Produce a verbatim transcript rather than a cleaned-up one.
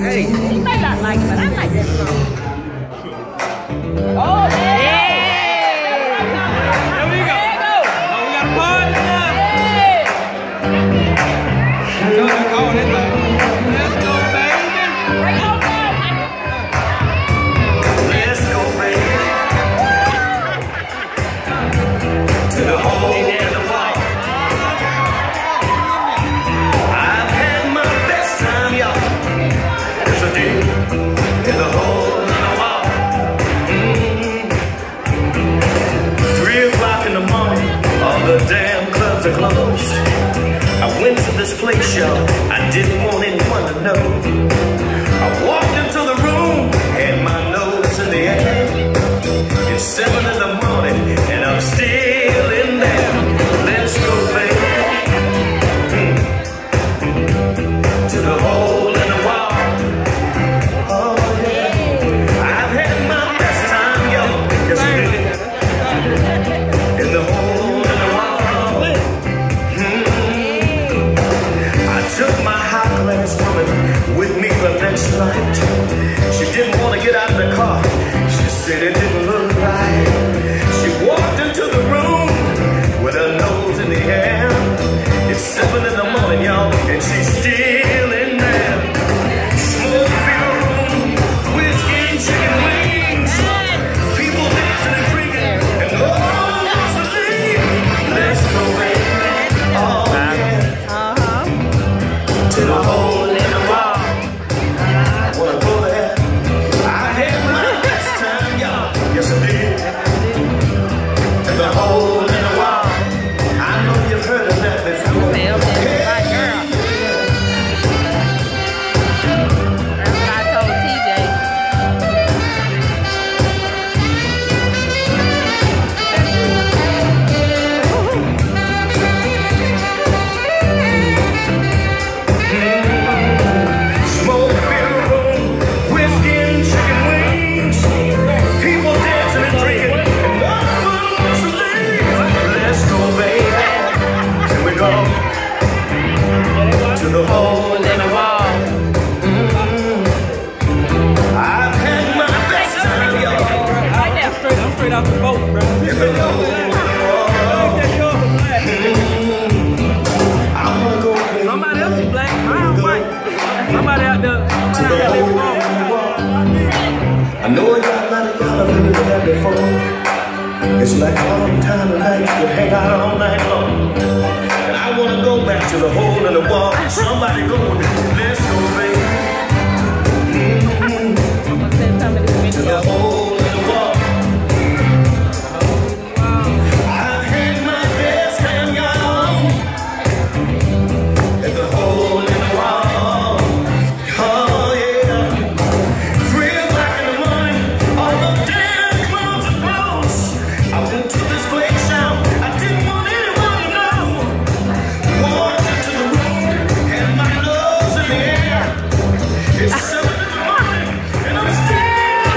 Hey. You may not like it, but I like that song. Oh, yeah. There we go. Oh, we got a party now. Go, go, let's go. Let's go, baby. Let's go, baby. To the hole in the wall. I've had my best time, y'all. Yes, I did. In the hole in the wall. Mm-hmm. Three o'clock in the morning, all the damn clubs are closed. I went to this place, y'all, I didn't want anyone to know. I walked into the room, had my nose in the air. It's seven in the morning, and I'm still in there. Let's go, baby. Hmm. To the hole in the wall. Oh, yeah. I've had my best time, y'all. Yes, I did. In the hole in the wall. Took my high-class woman with me the next night. She didn't want to get out of the car. She said it didn't look right. She walked into the room with her nose in the air. It's seven in the morning, y'all, and she's still in there. Smoke-filled room, whiskey and chicken wings. People dancing and drinking, and no one wants to leave. Let's go, baby. Oh, yeah. To the hole in the wall. I wanna go there. I had my best time, y'all. Yes, I did. To the hole in the wall. I know you've heard of that before. Hey. That's what I told T J. To the hole in the wall. Mm-hmm. I've had my best time, y'all. Right there. Straight, I'm straight off the boat, bro. In the hole in the wall. Mm-hmm. I wanna go baby. Somebody else is black, I'm white. Somebody out there. To the hole in the wall. I know a lot of y'all have heard of that before. It's like all the time tonight, you can hang out all night long. And I wanna go back to the hole in the wall. Somebody go with me. Let's go back.